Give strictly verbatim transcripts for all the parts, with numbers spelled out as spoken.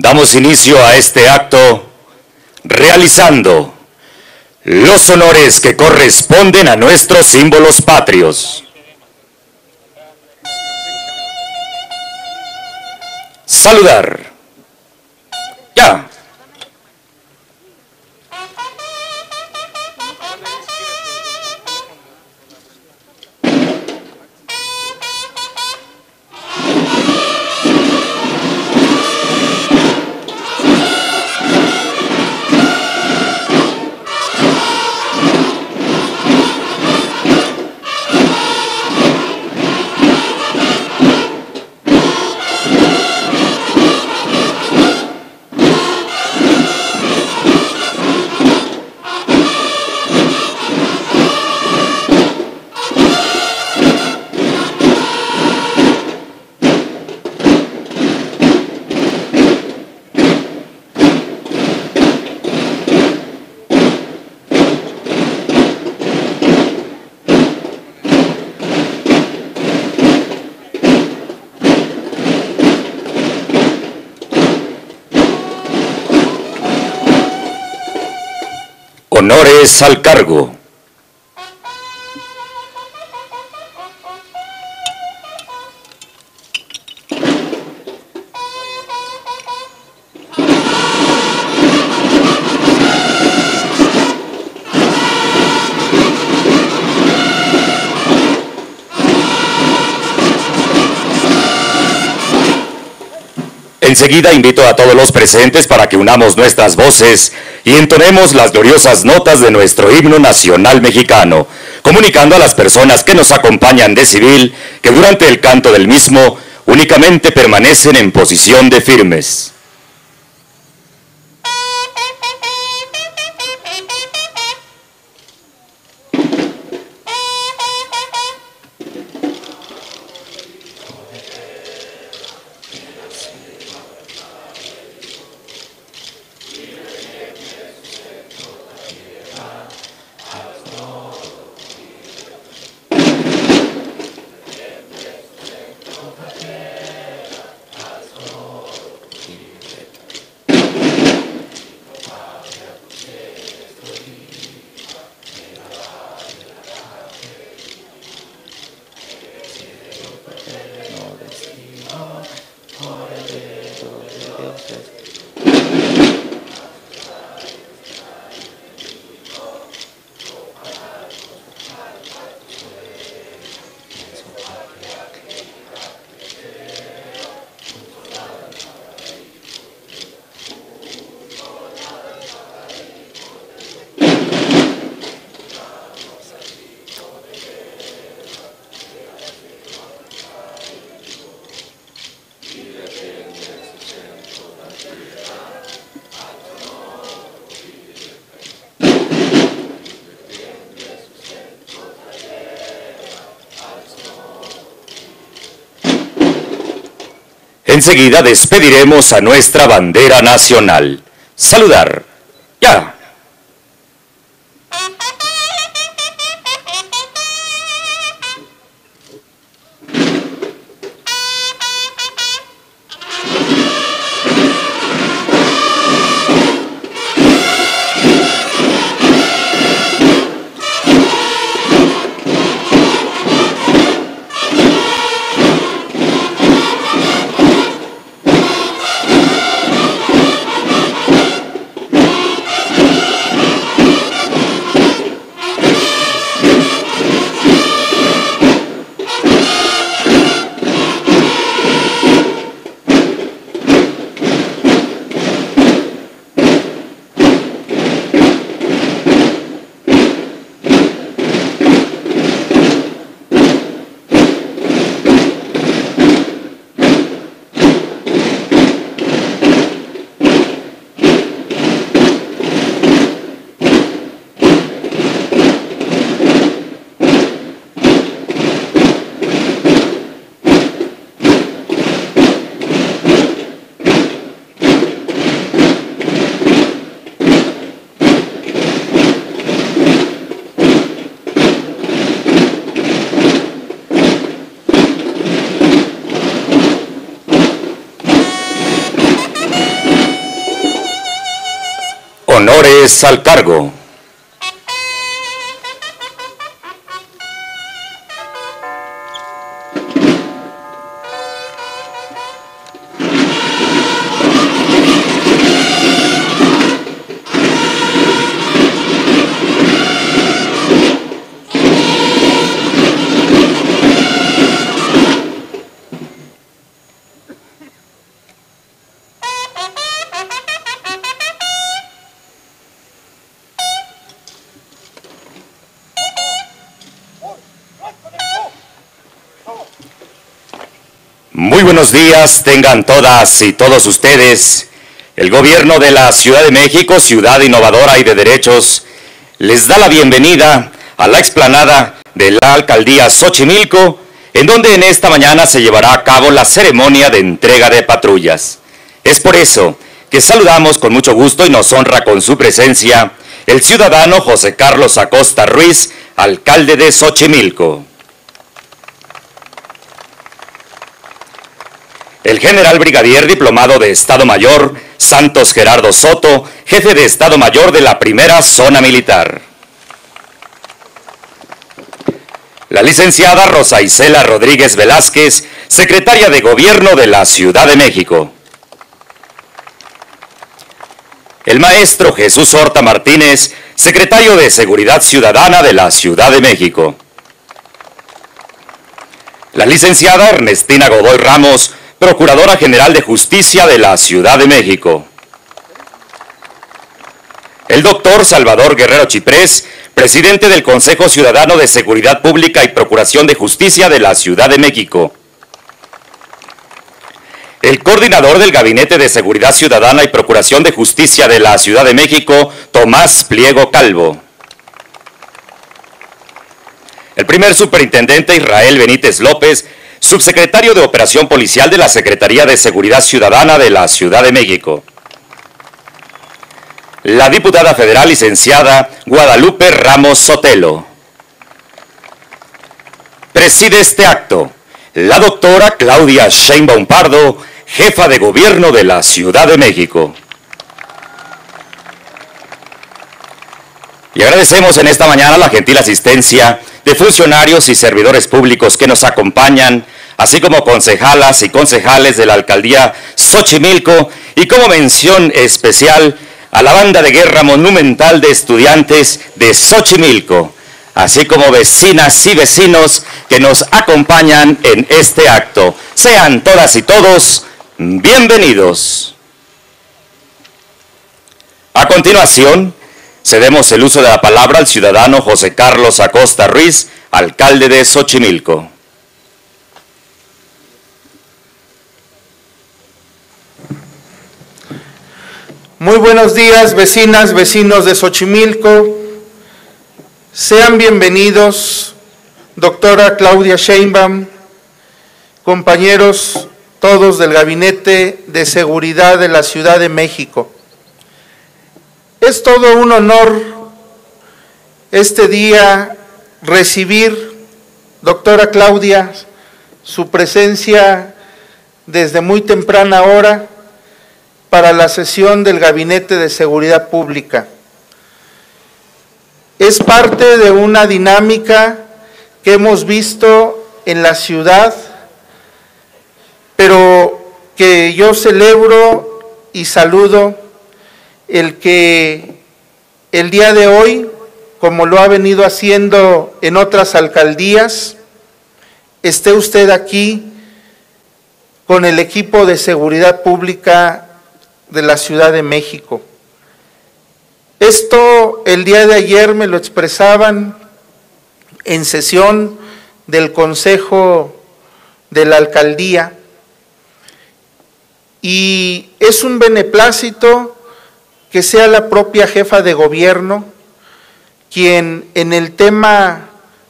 Damos inicio a este acto realizando los honores que corresponden a nuestros símbolos patrios. Saludar. Ya. Honores al cargo. Enseguida invito a todos los presentes para que unamos nuestras voces y entonemos las gloriosas notas de nuestro himno nacional mexicano, comunicando a las personas que nos acompañan de civil que durante el canto del mismo únicamente permanecen en posición de firmes. Enseguida despediremos a nuestra bandera nacional. Saludar. Ya. Honores al cargo. Muy buenos días, tengan todas y todos ustedes. El gobierno de la Ciudad de México, ciudad innovadora y de derechos, les da la bienvenida a la explanada de la Alcaldía Xochimilco, en donde en esta mañana se llevará a cabo la ceremonia de entrega de patrullas. Es por eso que saludamos con mucho gusto y nos honra con su presencia el ciudadano José Carlos Acosta Ruiz, alcalde de Xochimilco. El general brigadier diplomado de Estado Mayor, Santos Gerardo Soto, jefe de Estado Mayor de la Primera Zona Militar. La licenciada Rosa Isela Rodríguez Velázquez, secretaria de Gobierno de la Ciudad de México. El maestro Jesús Horta Martínez, secretario de Seguridad Ciudadana de la Ciudad de México. La licenciada Ernestina Godoy Ramos, Procuradora General de Justicia de la Ciudad de México. El doctor Salvador Guerrero Chiprés, presidente del Consejo Ciudadano de Seguridad Pública y Procuración de Justicia de la Ciudad de México. El coordinador del Gabinete de Seguridad Ciudadana y Procuración de Justicia de la Ciudad de México, Tomás Pliego Calvo. El primer superintendente Israel Benítez López, subsecretario de Operación Policial de la Secretaría de Seguridad Ciudadana de la Ciudad de México. La diputada federal licenciada Guadalupe Ramos Sotelo. Preside este acto la doctora Claudia Sheinbaum Pardo, jefa de Gobierno de la Ciudad de México. Y agradecemos en esta mañana la gentil asistencia de funcionarios y servidores públicos que nos acompañan, así como concejalas y concejales de la Alcaldía Xochimilco, y como mención especial a la banda de guerra monumental de estudiantes de Xochimilco, así como vecinas y vecinos que nos acompañan en este acto. Sean todas y todos bienvenidos. A continuación, cedemos el uso de la palabra al ciudadano José Carlos Acosta Ruiz, alcalde de Xochimilco. Muy buenos días, vecinas, vecinos de Xochimilco. Sean bienvenidos, doctora Claudia Sheinbaum, compañeros todos del Gabinete de Seguridad de la Ciudad de México. Es todo un honor este día recibir, doctora Claudia, su presencia desde muy temprana hora para la sesión del Gabinete de Seguridad Pública. Es parte de una dinámica que hemos visto en la ciudad, pero que yo celebro y saludo el que el día de hoy, como lo ha venido haciendo en otras alcaldías, esté usted aquí con el equipo de seguridad pública de la Ciudad de México. Esto el día de ayer me lo expresaban en sesión del Consejo de la Alcaldía, y es un beneplácito que sea la propia jefa de gobierno quien en el tema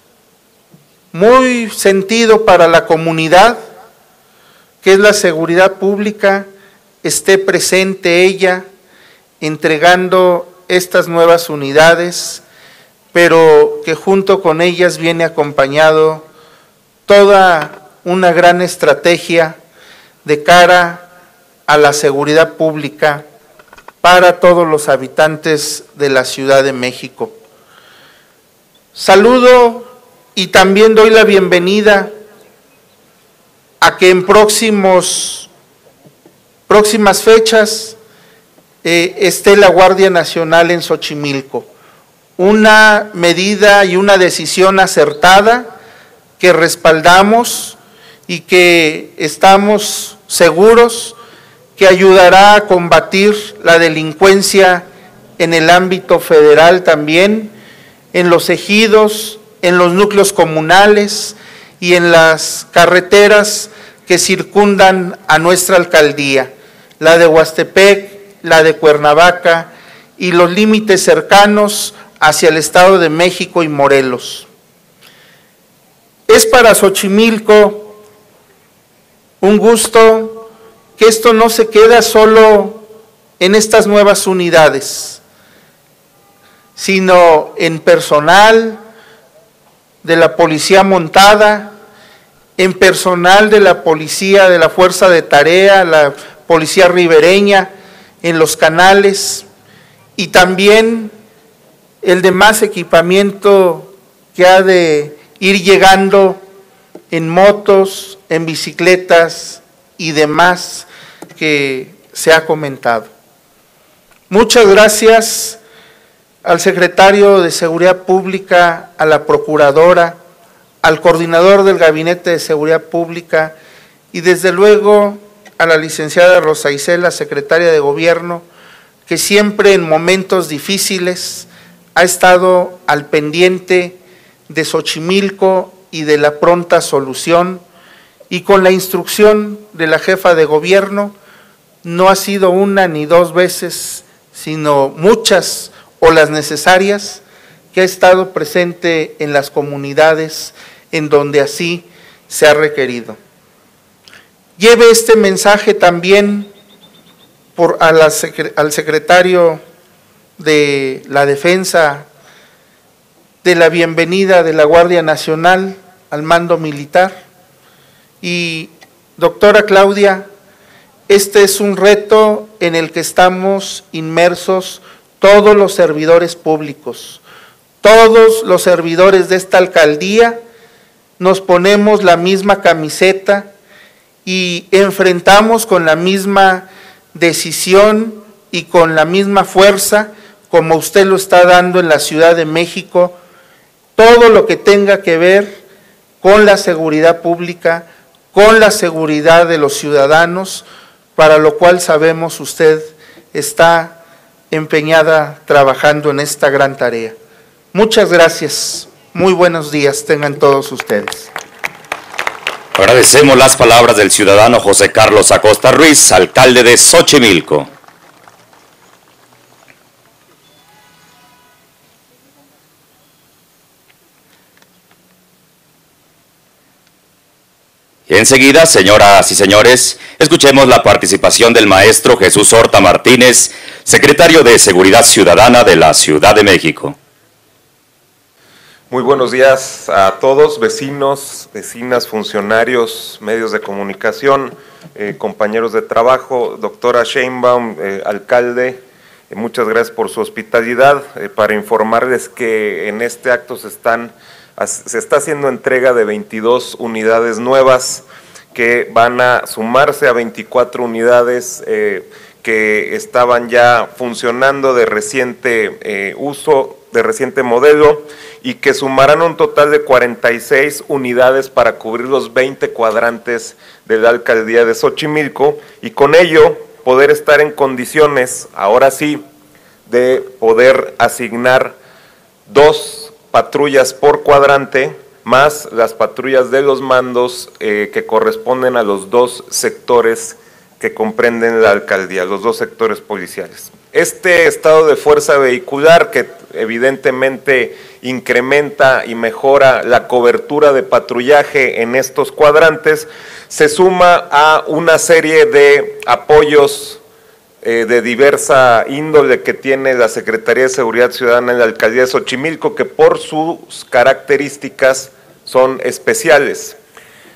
muy sentido para la comunidad, que es la seguridad pública, esté presente ella entregando estas nuevas unidades, pero que junto con ellas viene acompañado toda una gran estrategia de cara a la seguridad pública para todos los habitantes de la Ciudad de México. Saludo y también doy la bienvenida a que en próximos, próximas fechas eh, esté la Guardia Nacional en Xochimilco. Una medida y una decisión acertada que respaldamos y que estamos seguros que ayudará a combatir la delincuencia en el ámbito federal también, en los ejidos, en los núcleos comunales y en las carreteras que circundan a nuestra alcaldía, la de Huastepec, la de Cuernavaca y los límites cercanos hacia el Estado de México y Morelos. Es para Xochimilco un gusto que esto no se queda solo en estas nuevas unidades, sino en personal de la policía montada, en personal de la policía de la Fuerza de Tarea, la policía ribereña, en los canales, y también el demás equipamiento que ha de ir llegando en motos, en bicicletas y demás que se ha comentado. Muchas gracias al secretario de Seguridad Pública, a la procuradora, al coordinador del Gabinete de Seguridad Pública y desde luego a la licenciada Rosa Isela, secretaria de Gobierno, que siempre en momentos difíciles ha estado al pendiente de Xochimilco y de la pronta solución, y con la instrucción de la jefa de gobierno, no ha sido una ni dos veces, sino muchas o las necesarias, que ha estado presente en las comunidades en donde así se ha requerido. Lleve este mensaje también por a la, al secretario de la Defensa, de la bienvenida de la Guardia Nacional al mando militar. Y doctora Claudia, este es un reto en el que estamos inmersos todos los servidores públicos, todos los servidores de esta alcaldía, nos ponemos la misma camiseta y enfrentamos con la misma decisión y con la misma fuerza, como usted lo está dando en la Ciudad de México, todo lo que tenga que ver con la seguridad pública, con la seguridad de los ciudadanos, para lo cual sabemos usted está empeñada trabajando en esta gran tarea. Muchas gracias, muy buenos días tengan todos ustedes. Agradecemos las palabras del ciudadano José Carlos Acosta Ruiz, alcalde de Xochimilco. Y enseguida, señoras y señores, escuchemos la participación del maestro Jesús Horta Martínez, secretario de Seguridad Ciudadana de la Ciudad de México. Muy buenos días a todos, vecinos, vecinas, funcionarios, medios de comunicación, eh, compañeros de trabajo, doctora Sheinbaum, eh, alcalde, eh, muchas gracias por su hospitalidad, eh, para informarles que en este acto se están se está haciendo entrega de veintidós unidades nuevas que van a sumarse a veinticuatro unidades eh, que estaban ya funcionando de reciente eh, uso, de reciente modelo, y que sumarán un total de cuarenta y seis unidades para cubrir los veinte cuadrantes de la alcaldía de Xochimilco, y con ello poder estar en condiciones, ahora sí, de poder asignar dos patrullas por cuadrante, más las patrullas de los mandos eh, que corresponden a los dos sectores que comprenden la alcaldía, los dos sectores policiales. Este estado de fuerza vehicular, que evidentemente incrementa y mejora la cobertura de patrullaje en estos cuadrantes, se suma a una serie de apoyos Eh, de diversa índole que tiene la Secretaría de Seguridad Ciudadana en la alcaldía de Xochimilco, que por sus características son especiales.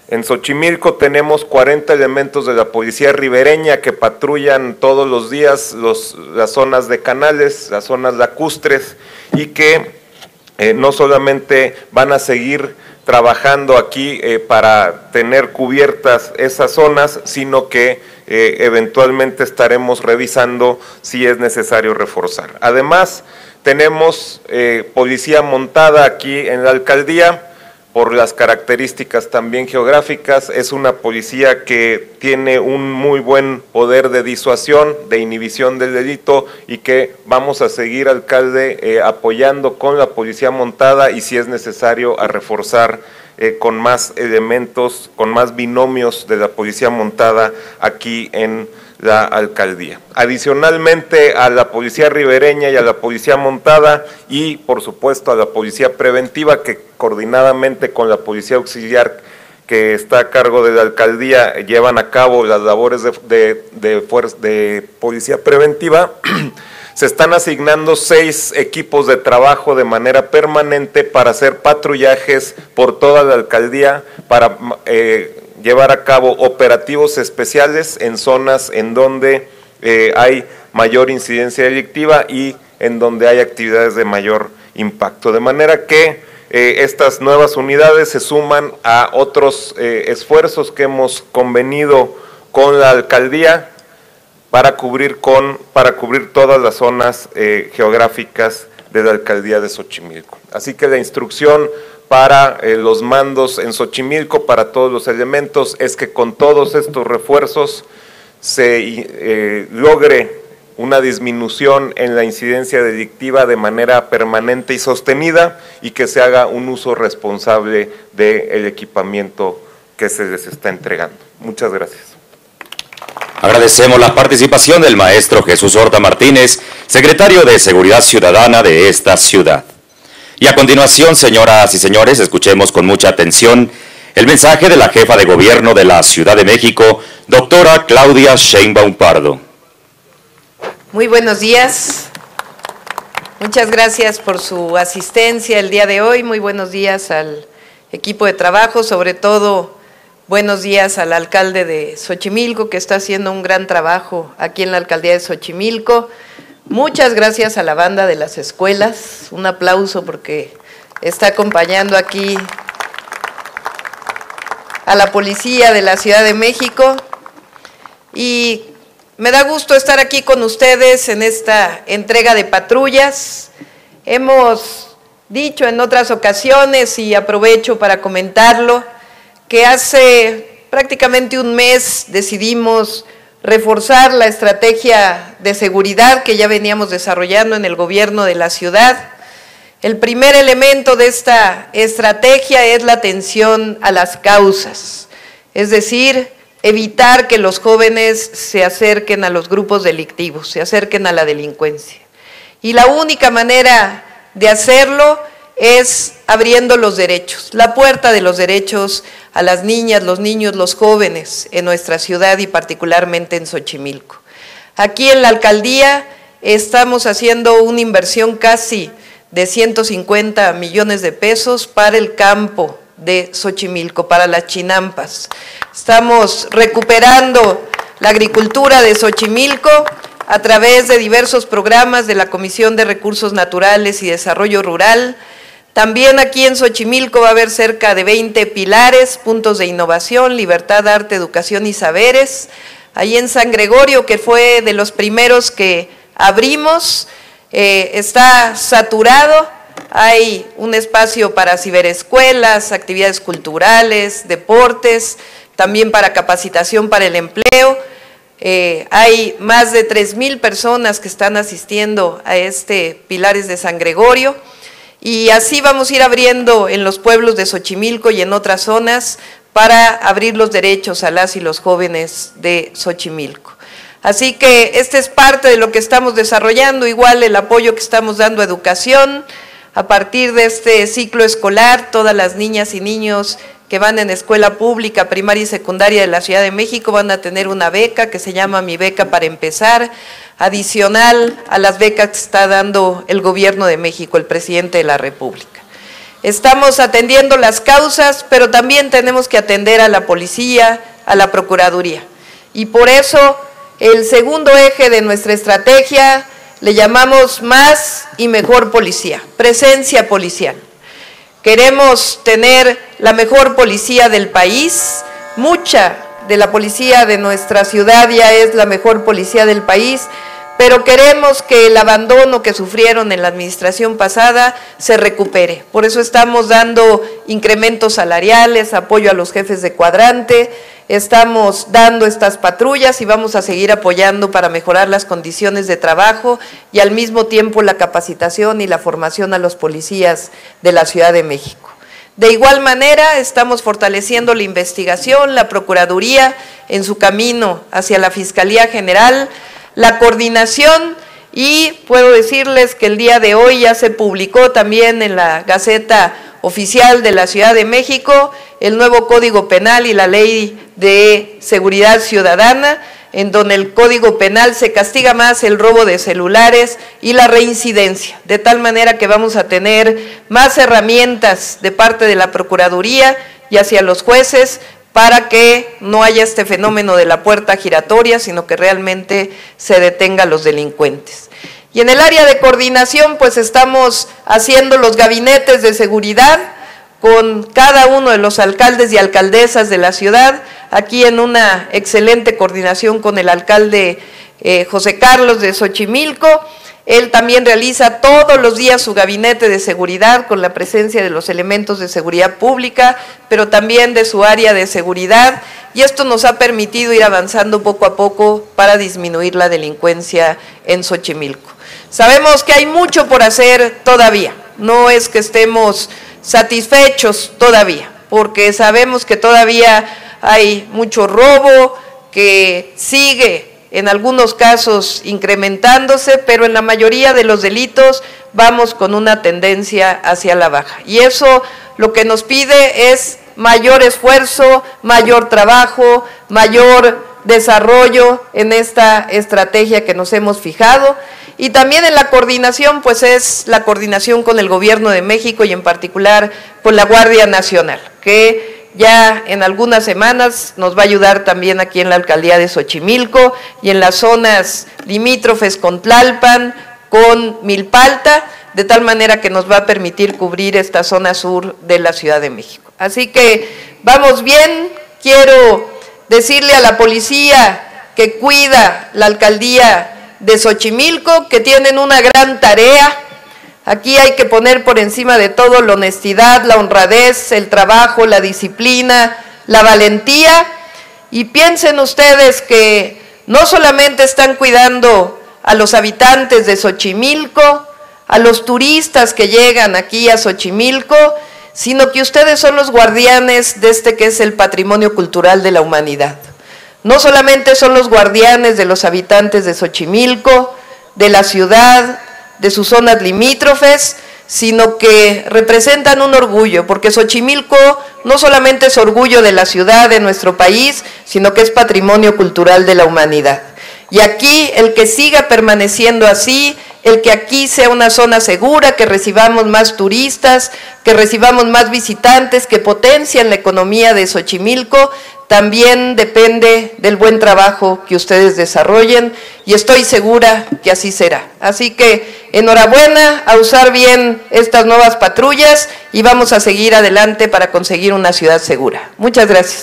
En Xochimilco tenemos cuarenta elementos de la policía ribereña que patrullan todos los días los, las zonas de canales, las zonas lacustres, y que eh, no solamente van a seguir trabajando aquí eh, para tener cubiertas esas zonas, sino que eh, eventualmente estaremos revisando si es necesario reforzar. Además, tenemos eh, policía montada aquí en la alcaldía. Por las características también geográficas, es una policía que tiene un muy buen poder de disuasión, de inhibición del delito, y que vamos a seguir, alcalde, eh, apoyando con la policía montada y si es necesario a reforzar eh, con más elementos, con más binomios de la policía montada aquí en la alcaldía. Adicionalmente a la policía ribereña y a la policía montada y por supuesto a la policía preventiva, que coordinadamente con la policía auxiliar que está a cargo de la alcaldía llevan a cabo las labores de, de, de, fuerza, de policía preventiva, se están asignando seis equipos de trabajo de manera permanente para hacer patrullajes por toda la alcaldía, para eh, llevar a cabo operativos especiales en zonas en donde eh, hay mayor incidencia delictiva y en donde hay actividades de mayor impacto. De manera que eh, estas nuevas unidades se suman a otros eh, esfuerzos que hemos convenido con la alcaldía para cubrir, con, para cubrir todas las zonas eh, geográficas de la alcaldía de Xochimilco. Así que la instrucción para eh, los mandos en Xochimilco, para todos los elementos, es que con todos estos refuerzos se eh, logre una disminución en la incidencia delictiva de manera permanente y sostenida, y que se haga un uso responsable del equipamiento que se les está entregando. Muchas gracias. Agradecemos la participación del maestro Jesús Horta Martínez, secretario de Seguridad Ciudadana de esta ciudad. Y a continuación, señoras y señores, escuchemos con mucha atención el mensaje de la jefa de gobierno de la Ciudad de México, doctora Claudia Sheinbaum Pardo. Muy buenos días. Muchas gracias por su asistencia el día de hoy. Muy buenos días al equipo de trabajo, sobre todo buenos días al alcalde de Xochimilco, que está haciendo un gran trabajo aquí en la alcaldía de Xochimilco. Muchas gracias a la banda de las escuelas, un aplauso porque está acompañando aquí a la policía de la Ciudad de México, y me da gusto estar aquí con ustedes en esta entrega de patrullas. Hemos dicho en otras ocasiones, y aprovecho para comentarlo, que hace prácticamente un mes decidimos reforzar la estrategia de seguridad que ya veníamos desarrollando en el gobierno de la ciudad. El primer elemento de esta estrategia es la atención a las causas, es decir, evitar que los jóvenes se acerquen a los grupos delictivos, se acerquen a la delincuencia. Y la única manera de hacerlo es abriendo los derechos, la puerta de los derechos a las niñas, los niños, los jóvenes en nuestra ciudad y particularmente en Xochimilco. Aquí en la alcaldía estamos haciendo una inversión casi de ciento cincuenta millones de pesos para el campo de Xochimilco, para las chinampas. Estamos recuperando la agricultura de Xochimilco a través de diversos programas de la Comisión de Recursos Naturales y Desarrollo Rural. También aquí en Xochimilco va a haber cerca de veinte pilares, puntos de innovación, libertad, arte, educación y saberes. Ahí en San Gregorio, que fue de los primeros que abrimos, eh, está saturado, hay un espacio para ciberescuelas, actividades culturales, deportes, también para capacitación para el empleo. Eh, hay más de tres mil personas que están asistiendo a este Pilares de San Gregorio. Y así vamos a ir abriendo en los pueblos de Xochimilco y en otras zonas para abrir los derechos a las y los jóvenes de Xochimilco. Así que este es parte de lo que estamos desarrollando, igual el apoyo que estamos dando a educación. A partir de este ciclo escolar, todas las niñas y niños que van en escuela pública, primaria y secundaria de la Ciudad de México van a tener una beca que se llama Mi Beca para Empezar, adicional a las becas que está dando el gobierno de México, el presidente de la República. Estamos atendiendo las causas, pero también tenemos que atender a la policía, a la Procuraduría. Y por eso el segundo eje de nuestra estrategia le llamamos más y mejor policía, presencia policial. Queremos tener la mejor policía del país, mucha de la policía de nuestra ciudad ya es la mejor policía del país, pero queremos que el abandono que sufrieron en la administración pasada se recupere. Por eso estamos dando incrementos salariales, apoyo a los jefes de cuadrante, estamos dando estas patrullas y vamos a seguir apoyando para mejorar las condiciones de trabajo y al mismo tiempo la capacitación y la formación a los policías de la Ciudad de México. De igual manera, estamos fortaleciendo la investigación, la Procuraduría en su camino hacia la Fiscalía General, la coordinación, y puedo decirles que el día de hoy ya se publicó también en la Gaceta Oficial de la Ciudad de México el nuevo Código Penal y la Ley de Seguridad Ciudadana, en donde el Código Penal se castiga más el robo de celulares y la reincidencia, de tal manera que vamos a tener más herramientas de parte de la Procuraduría y hacia los jueces para que no haya este fenómeno de la puerta giratoria, sino que realmente se detenga a los delincuentes. Y en el área de coordinación, pues estamos haciendo los gabinetes de seguridad con cada uno de los alcaldes y alcaldesas de la ciudad, aquí en una excelente coordinación con el alcalde eh, José Carlos de Xochimilco. Él también realiza todos los días su gabinete de seguridad con la presencia de los elementos de seguridad pública, pero también de su área de seguridad, y esto nos ha permitido ir avanzando poco a poco para disminuir la delincuencia en Xochimilco. Sabemos que hay mucho por hacer todavía, no es que estemos satisfechos todavía, porque sabemos que todavía hay mucho robo, que sigue en algunos casos incrementándose, pero en la mayoría de los delitos vamos con una tendencia hacia la baja. Y eso lo que nos pide es mayor esfuerzo, mayor trabajo, mayor desarrollo en esta estrategia que nos hemos fijado. Y también en la coordinación, pues es la coordinación con el Gobierno de México y en particular con la Guardia Nacional, que ya en algunas semanas nos va a ayudar también aquí en la alcaldía de Xochimilco y en las zonas limítrofes con Tlalpan, con Milpalta, de tal manera que nos va a permitir cubrir esta zona sur de la Ciudad de México. Así que vamos bien. Quiero decirle a la policía que cuida la alcaldía de Xochimilco que tienen una gran tarea. Aquí hay que poner por encima de todo la honestidad, la honradez, el trabajo, la disciplina, la valentía. Y piensen ustedes que no solamente están cuidando a los habitantes de Xochimilco, a los turistas que llegan aquí a Xochimilco, sino que ustedes son los guardianes de este que es el patrimonio cultural de la humanidad. No solamente son los guardianes de los habitantes de Xochimilco, de la ciudad, de sus zonas limítrofes, sino que representan un orgullo, porque Xochimilco no solamente es orgullo de la ciudad, de nuestro país, sino que es patrimonio cultural de la humanidad. Y aquí el que siga permaneciendo así, el que aquí sea una zona segura, que recibamos más turistas, que recibamos más visitantes, que potencien la economía de Xochimilco, también depende del buen trabajo que ustedes desarrollen y estoy segura que así será. Así que enhorabuena, a usar bien estas nuevas patrullas y vamos a seguir adelante para conseguir una ciudad segura. Muchas gracias.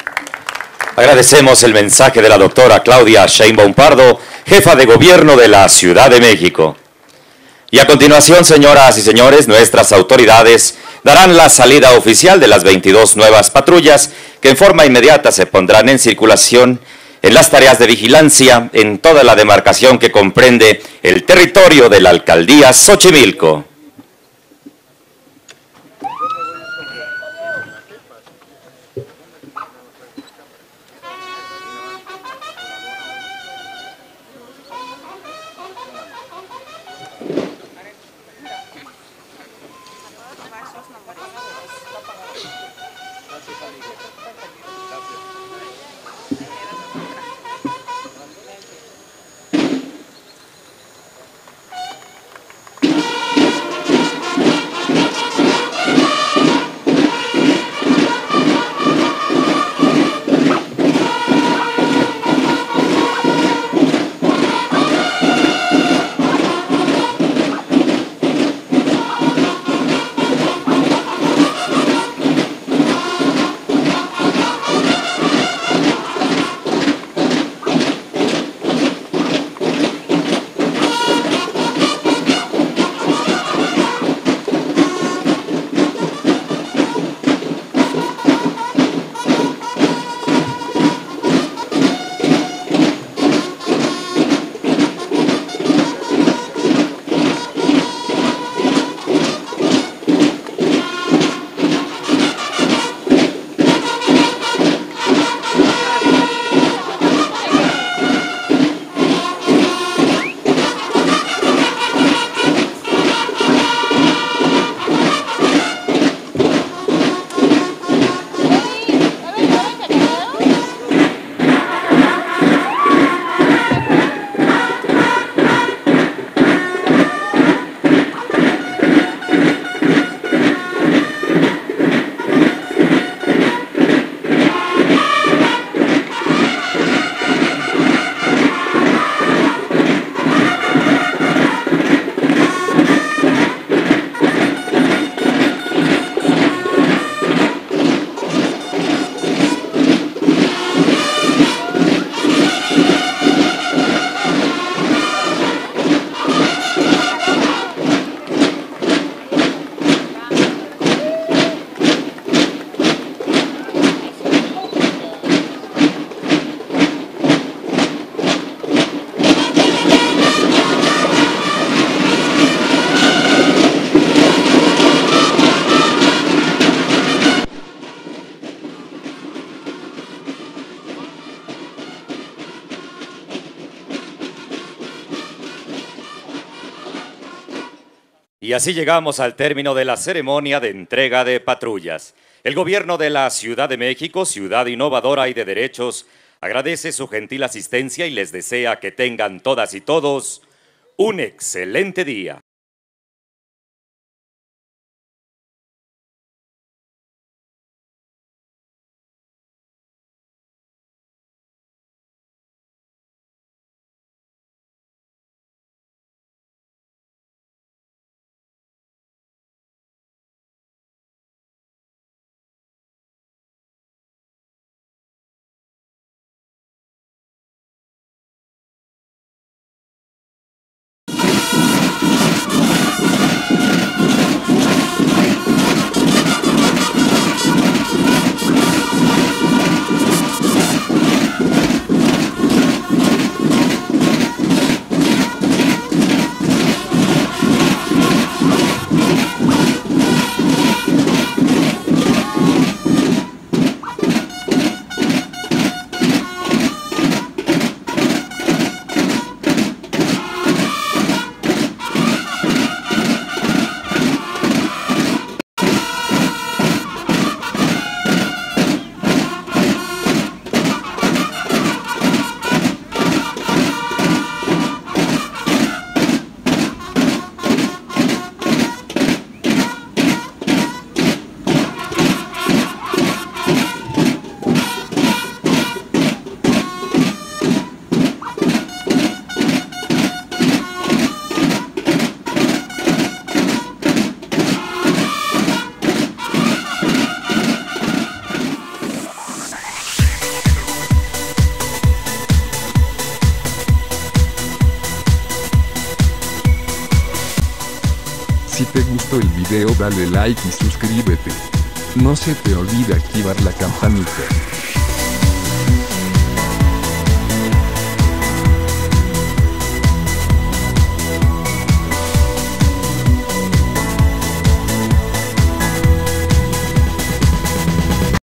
Agradecemos el mensaje de la doctora Claudia Sheinbaum Pardo, jefa de gobierno de la Ciudad de México. Y a continuación, señoras y señores, nuestras autoridades darán la salida oficial de las veintidós nuevas patrullas que en forma inmediata se pondrán en circulación en las tareas de vigilancia en toda la demarcación que comprende el territorio de la alcaldía Xochimilco. Y así llegamos al término de la ceremonia de entrega de patrullas. El gobierno de la Ciudad de México, ciudad innovadora y de derechos, agradece su gentil asistencia y les desea que tengan todas y todos un excelente día. Si te gustó el video dale like y suscríbete. No se te olvide activar la campanita.